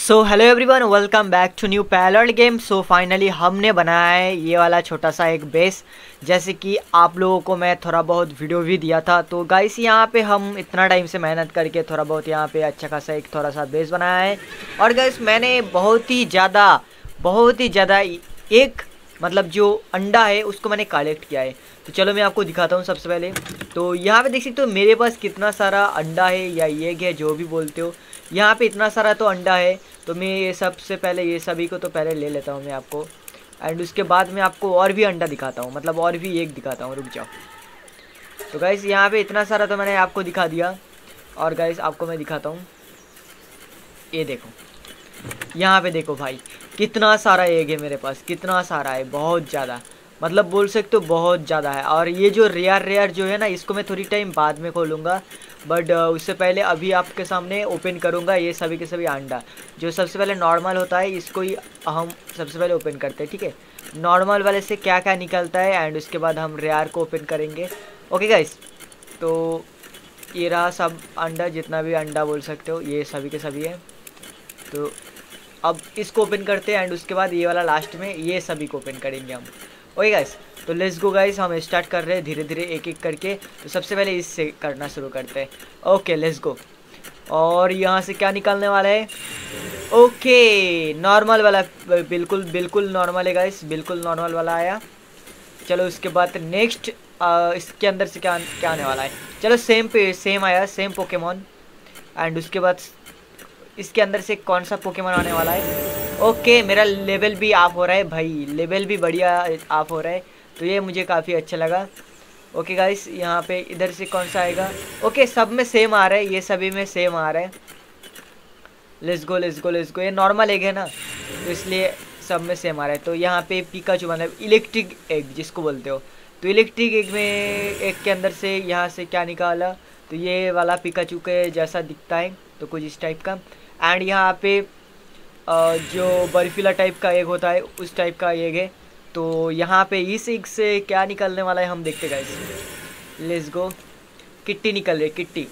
So hello everyone, welcome back to new parallel game. So finally हमने बनाया है ये वाला छोटा सा एक बेस, जैसे कि आप लोगों को मैं थोड़ा बहुत वीडियो भी दिया था। तो गाइस यहाँ पे हम इतना टाइम से मेहनत करके थोड़ा बहुत यहाँ पे अच्छा खासा एक थोड़ा सा बेस बनाया है। और गाइस मैंने बहुत ही ज़्यादा एक मतलब जो अंडा है उसको मैंने कलेक्ट किया है। तो चलो मैं आपको दिखाता हूँ सबसे पहले। तो यहाँ पे देख सकते हो मेरे पास कितना सारा अंडा है या एग है, जो भी बोलते हो। यहाँ पे इतना सारा तो अंडा है। तो मैं ये सबसे पहले ये सभी को तो पहले ले लेता हूँ मैं आपको, एंड उसके बाद मैं आपको और भी अंडा दिखाता हूँ, मतलब और भी एग दिखाता हूँ। रुक जाओ। तो गाइस यहाँ पे इतना सारा तो मैंने आपको दिखा दिया। और गाइस आपको मैं दिखाता हूँ, ये देखो यहाँ पे देखो भाई, कितना सारा एग है मेरे पास, कितना सारा है, बहुत ज़्यादा, मतलब बोल सकते हो बहुत ज़्यादा है। और ये जो रेयर जो है ना, इसको मैं थोड़ी टाइम बाद में खोलूँगा, बट उससे पहले अभी आपके सामने ओपन करूँगा ये सभी के सभी अंडा। जो सबसे पहले नॉर्मल होता है इसको ही हम सबसे पहले ओपन करते हैं, ठीक है। नॉर्मल वाले से क्या क्या निकलता है एंड उसके बाद हम रेयर को ओपन करेंगे। ओके गाइस, तो ये रहा सब अंडा, जितना भी अंडा बोल सकते हो ये सभी के सभी है। तो अब इसको ओपन करते हैं एंड उसके बाद ये वाला लास्ट में ये सभी को ओपन करेंगे हम। ओके गाइस, तो लेट्स गो गाइस, हम स्टार्ट कर रहे हैं धीरे धीरे एक एक करके। तो सबसे पहले इससे करना शुरू करते हैं। Okay let's go. और यहाँ से क्या निकलने वाला है? ओके नॉर्मल वाला, बिल्कुल बिल्कुल नॉर्मल है गाइस, बिल्कुल नॉर्मल वाला आया। चलो उसके बाद नेक्स्ट इसके अंदर से क्या क्या आने वाला है? चलो सेम आया, सेम पोकेमॉन। एंड उसके बाद इसके अंदर से कौन सा पोकेमॉन आने वाला है? ओके मेरा लेवल भी ऑफ हो रहा है भाई, लेवल भी बढ़िया ऑफ हो रहा है, तो ये मुझे काफ़ी अच्छा लगा। ओके गाइस, यहाँ पे इधर से कौन सा आएगा? ओके सब में सेम आ रहा है, ये सभी में सेम आ रहा है। Let's go let's go let's go. ये नॉर्मल एग है ना, तो इसलिए सब में सेम आ रहा है। तो यहाँ पे पिकाचू मतलब इलेक्ट्रिक एग जिसको बोलते हो, तो इलेक्ट्रिक एग में एग के अंदर से यहाँ से क्या निकाला? तो ये वाला पिकाचू के जैसा दिखता है, तो कुछ इस टाइप का। एंड यहाँ पे जो बर्फीला टाइप का एग होता है उस टाइप का एग है। तो यहाँ पे इस एग से क्या निकलने वाला है हम देखते गाइस। Let's go. किट्टी निकल रही है, किट्टी।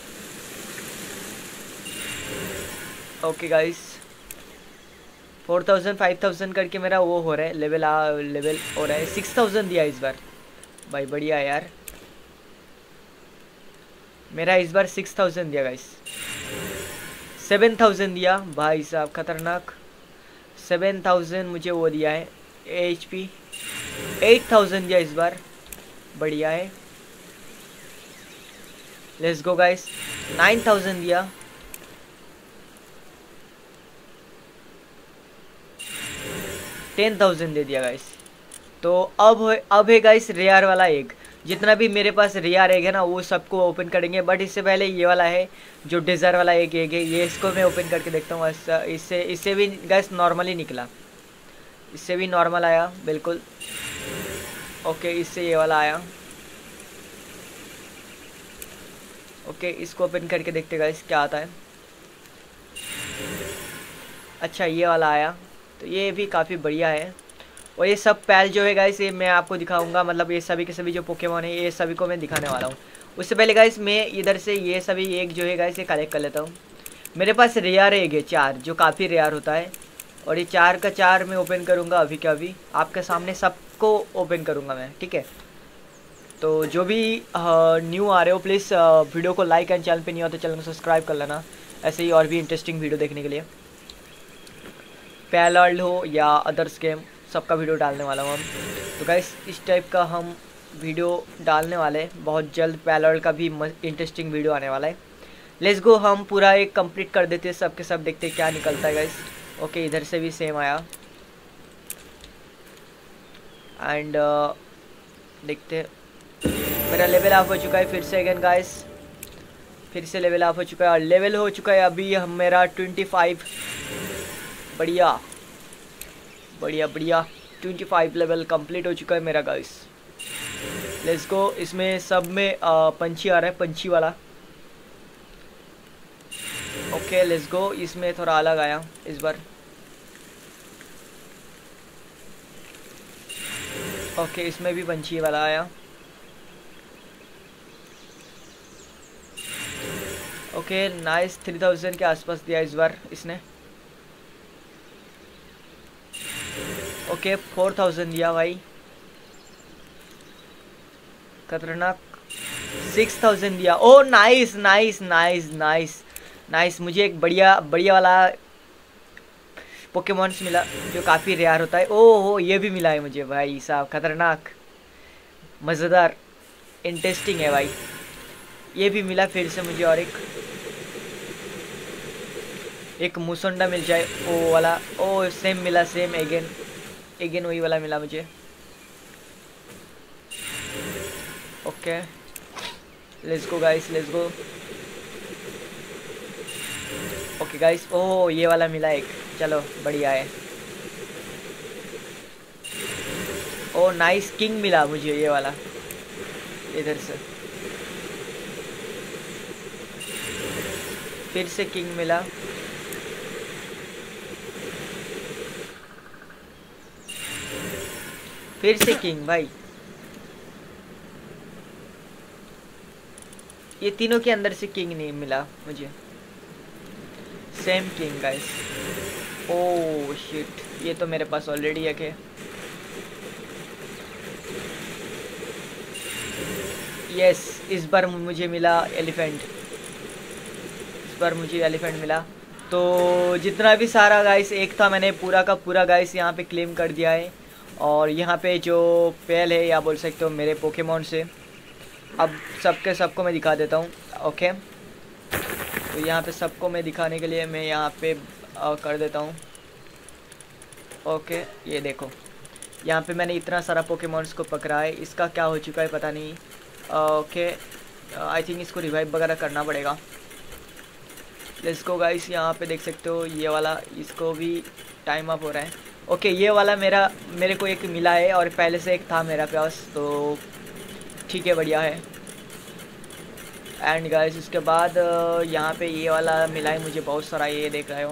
ओके गाइस, 4000 5000 करके मेरा वो हो रहा है, लेवल हो रहा है। 6000 दिया इस बार भाई, बढ़िया है यार, मेरा इस बार 6000 दिया गाइस। 7000 दिया भाई साहब, खतरनाक। 7000 मुझे वो दिया है HP। 8000 दिया इस बार, बढ़िया है। Let's go guys. 9000 दिया। 10,000 दे दिया गाइस। तो अब है गाइस रेयर वाला एग। जितना भी मेरे पास रेयर एग है ना वो सबको ओपन करेंगे, बट इससे पहले ये वाला है जो डेजर्ट वाला एग है, ये इसको मैं ओपन करके देखता हूँ। इससे भी गाइस नॉर्मली निकला, इससे भी नॉर्मल आया बिल्कुल। ओके इससे ये वाला आया। ओके इसको ओपन करके देखते गाइस क्या आता है। अच्छा ये वाला आया, तो ये भी काफ़ी बढ़िया है। और ये सब पैल जो है गाइस ये मैं आपको दिखाऊंगा, मतलब ये सभी के सभी जो पोकेमॉन है ये सभी को मैं दिखाने वाला हूँ। उससे पहले गाइस मैं इधर से ये सभी एग जो है गाइस ये कलेक्ट कर लेता हूँ। मेरे पास रेयर एग है 4, जो काफ़ी रेयर होता है। और ये 4 का 4 मैं ओपन करूँगा अभी का अभी आपके सामने, सबको ओपन करूँगा मैं, ठीक है। तो जो भी न्यू आ रहे हो प्लीज़ वीडियो को लाइक एंड चैनल पे नहीं हो तो चैनल को सब्सक्राइब कर लेना, ऐसे ही और भी इंटरेस्टिंग वीडियो देखने के लिए। पैरेलल हो या अदर्स गेम सबका वीडियो डालने वाला हूँ हम। तो गाइस इस टाइप का हम वीडियो डालने वाले हैं बहुत जल्द, पैरेलल का भी इंटरेस्टिंग वीडियो आने वाला है। लेट्स गो, हम पूरा एक कंप्लीट कर देते हैं सब के सब, देखते हैं क्या निकलता है गाइस। ओके इधर से भी सेम आया। एंड देखते हैं, मेरा लेवल ऑफ हो चुका है फिर से अगेन गाइस, फिर से लेवल ऑफ हो चुका है। और लेवल हो चुका है अभी हम मेरा 25। बढ़िया बढ़िया बढ़िया, 25 लेवल कंप्लीट हो चुका है मेरा गाइस। लेट्स गो। इसमें सब में पंछी आ रहा है, पंछी वाला। ओके लेट्स गो, इसमें थोड़ा अलग आया इस बार। ओके इसमें भी पंछी वाला आया। ओके नाइस, 3000 के आसपास दिया इस बार इसने। ओके 4000 दिया भाई, खतरनाक। 6000 दिया। Oh nice nice nice nice nice. मुझे एक बढ़िया बढ़िया वाला पोकेमॉन्स मिला जो काफ़ी रेयर होता है। ओह हो, ये भी मिला है मुझे भाई साहब, खतरनाक, मज़ेदार, इंटरेस्टिंग है भाई। ये भी मिला फिर से मुझे, और एक मुसंडा मिल जाए ओ वाला। ओ सेम मिला, सेम एगेन वही वाला मिला मुझे। Okay let's go guys, let's go. Okay guys, oh ये वाला मिला एक, चलो बढ़िया है। ओ नाइस, किंग मिला मुझे ये वाला इधर से, फिर से किंग मिला। फिर से किंग भाई, ये तीनों के अंदर से किंग नहीं मिला मुझे, same king guys. Oh shit, ये तो मेरे पास ऑलरेडी है। यस, इस बार मुझे मिला एलिफेंट, इस बार मुझे एलिफेंट मिला। तो जितना भी सारा गाइस एक था, मैंने पूरा का पूरा गाइस यहाँ पे क्लेम कर दिया है। और यहाँ पे जो पेल है, या बोल सकते हो मेरे पोकेमॉन से, अब सबको मैं दिखा देता हूँ। ओके, तो यहाँ पे सबको मैं दिखाने के लिए मैं यहाँ पे कर देता हूँ। ओके ये देखो, यहाँ पे मैंने इतना सारा पोकेमॉन्स को पकड़ा है। इसका क्या हो चुका है पता नहीं। ओके आई थिंक इसको रिवाइव वगैरह करना पड़ेगा। लेट्स गो गाइस, यहाँ पे देख सकते हो ये वाला, इसको भी टाइम अप हो रहा है। ओके ये वाला मेरे को एक मिला है, और पहले से एक था मेरा पास, तो ठीक है, बढ़िया है। एंड गाइस उसके बाद यहाँ पे ये वाला मिला है मुझे बहुत सारा, ये देख रहे हो।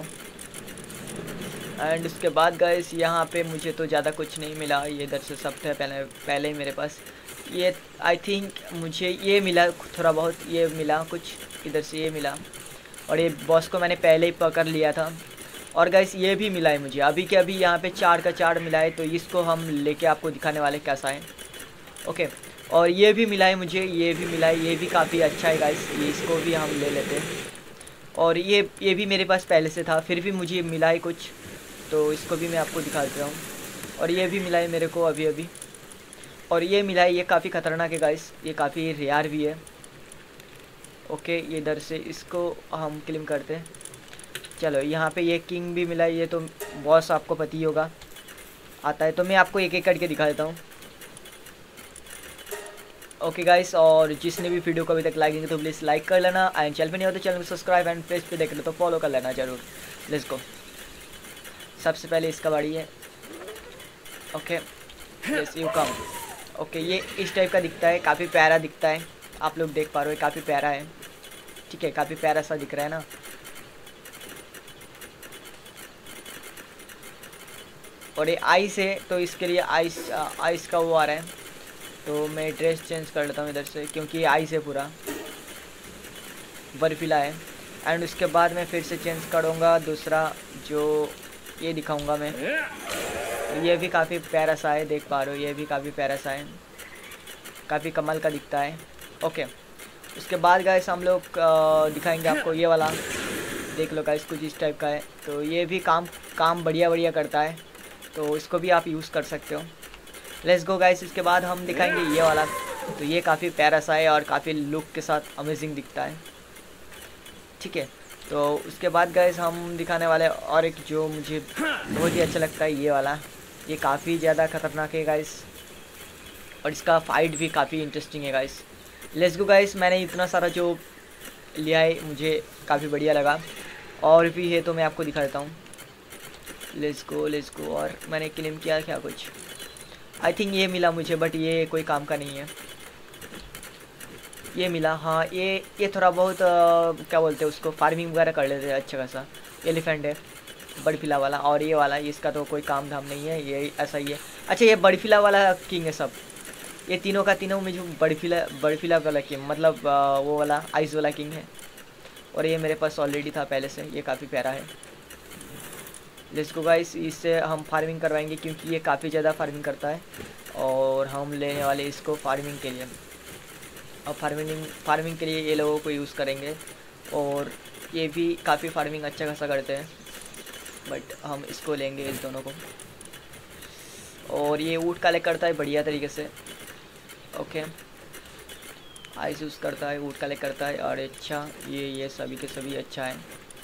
एंड उसके बाद गाइस यहाँ पे मुझे तो ज़्यादा कुछ नहीं मिला, ये इधर से सब थे पहले ही मेरे पास। ये आई थिंक मुझे ये मिला थोड़ा बहुत, ये मिला कुछ इधर से, ये मिला। और ये बॉस को मैंने पहले ही पकड़ लिया था। और गाइस ये भी मिला है मुझे अभी के अभी, यहाँ पे 4 का 4 मिला है, तो इसको हम लेके आपको दिखाने वाले कैसा है। ओके, और ये भी मिला है मुझे, ये भी मिला है, ये भी काफ़ी अच्छा है गाइस, ये इसको भी हम ले लेते हैं। और ये भी मेरे पास पहले से था, फिर भी मुझे मिला है कुछ, तो इसको भी मैं आपको दिखा देता हूँ। और ये भी मिला है मेरे को अभी अभी, और ये मिला है, ये काफ़ी ख़तरनाक है गाइस, ये काफ़ी रेयर भी है। ओके ये इधर से इसको हम क्लेम करते हैं। चलो यहाँ पे ये किंग भी मिला है, ये तो बॉस आपको पता ही होगा आता है, तो मैं आपको एक एक करके दिखा देता हूँ। ओके गाइस, और जिसने भी वीडियो को अभी तक लाइक नहीं तो प्लीज़ लाइक कर लेना, एंड चैनल पे नहीं हो तो चैनल को सब्सक्राइब, एंड पेज पे देख लो तो फॉलो कर लेना जरूर। लेट्स गो, सबसे पहले इसका बारी है। Okay yes you come. Okay ये इस टाइप का दिखता है, काफ़ी प्यारा दिखता है, आप लोग देख पा रहे हो, काफ़ी प्यारा है। ठीक है, काफ़ी प्यारा सा दिख रहा है ना। और ये आइस है, तो इसके लिए आइस का वो आ रहा है, तो मैं ड्रेस चेंज कर लेता हूँ इधर से, क्योंकि ये आइस है पूरा, बर्फीला है। एंड उसके बाद मैं फिर से चेंज करूँगा दूसरा, जो ये दिखाऊँगा मैं। ये भी काफ़ी प्यारा सा है, देख पा रहे हो, ये भी काफ़ी प्यारा सा है, काफ़ी कमाल का दिखता है। ओके उसके बाद गाइस हम लोग दिखाएंगे आपको ये वाला, देख लो गाइस कुछ इस टाइप का है, तो ये भी काम बढ़िया करता है, तो इसको भी आप यूज़ कर सकते हो। लेट्स गो गाइस, इसके बाद हम दिखाएंगे ये वाला, तो ये काफ़ी प्यारा सा है और काफ़ी लुक के साथ अमेजिंग दिखता है। ठीक है, तो उसके बाद गाइस हम दिखाने वाले और एक जो मुझे बहुत ही अच्छा लगता है, ये वाला, ये काफ़ी ज़्यादा खतरनाक है गाइस, और इसका फाइट भी काफ़ी इंटरेस्टिंग है गाइस। लेट्स गो गाइस, मैंने इतना सारा जो लिया है मुझे काफ़ी बढ़िया लगा, और भी है तो मैं आपको दिखा देता हूँ। Let's go. और मैंने क्लेम किया क्या कुछ, आई थिंक ये मिला मुझे, बट ये कोई काम का नहीं है। ये मिला, हाँ ये थोड़ा बहुत क्या बोलते हैं उसको, फार्मिंग वगैरह कर लेते हैं अच्छा खासा। एलिफेंट है बर्फीला वाला, और ये वाला इसका तो कोई काम धाम नहीं है, ये ऐसा ही है। अच्छा ये बर्फीला वाला किंग है सब, ये तीनों का तीनों में जो बर्फीला वाला किंग, मतलब वो वाला आइस वाला किंग है, और ये मेरे पास ऑलरेडी था पहले से, ये काफ़ी प्यारा है। लेट्स गो गाइस, इससे हम फार्मिंग करवाएंगे क्योंकि ये काफ़ी ज़्यादा फार्मिंग करता है और हम लेने वाले इसको फार्मिंग के लिए। अब फार्मिंग के लिए ये लोगों को यूज़ करेंगे और ये भी काफ़ी फार्मिंग अच्छा खासा करते हैं, बट हम इसको लेंगे इस दोनों को। और ये ऊँट कलेक्ट करता है बढ़िया तरीके से। ओके, आइस यूज़ करता है, ऊँट कलेक्ट करता है और अच्छा ये सभी के सभी अच्छा है,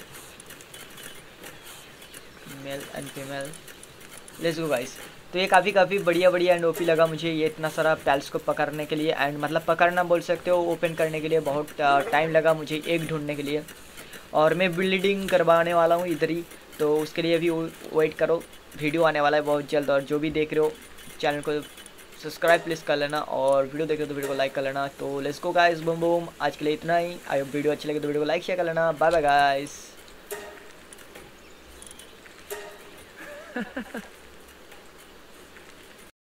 male and female. Let's go guys. तो ये काफ़ी बढ़िया एंड ओपी लगा मुझे ये इतना सारा पैल्स को पकड़ने के लिए, एंड मतलब पकड़ना बोल सकते हो, ओपन करने के लिए बहुत टाइम लगा मुझे एक ढूंढने के लिए। और मैं बिल्डिंग करवाने वाला हूँ इधर ही, तो उसके लिए भी वेट करो, वीडियो आने वाला है बहुत जल्द। और जो भी देख रहे हो चैनल को सब्सक्राइब प्लीज़ कर लेना, और वीडियो देख रहे हो तो वीडियो को लाइक कर लेना। तो let's go guys, boom boom, आज के लिए इतना ही। आई वीडियो अच्छी लगे तो वीडियो को लाइक शेयर कर लेना। Bye bye guys.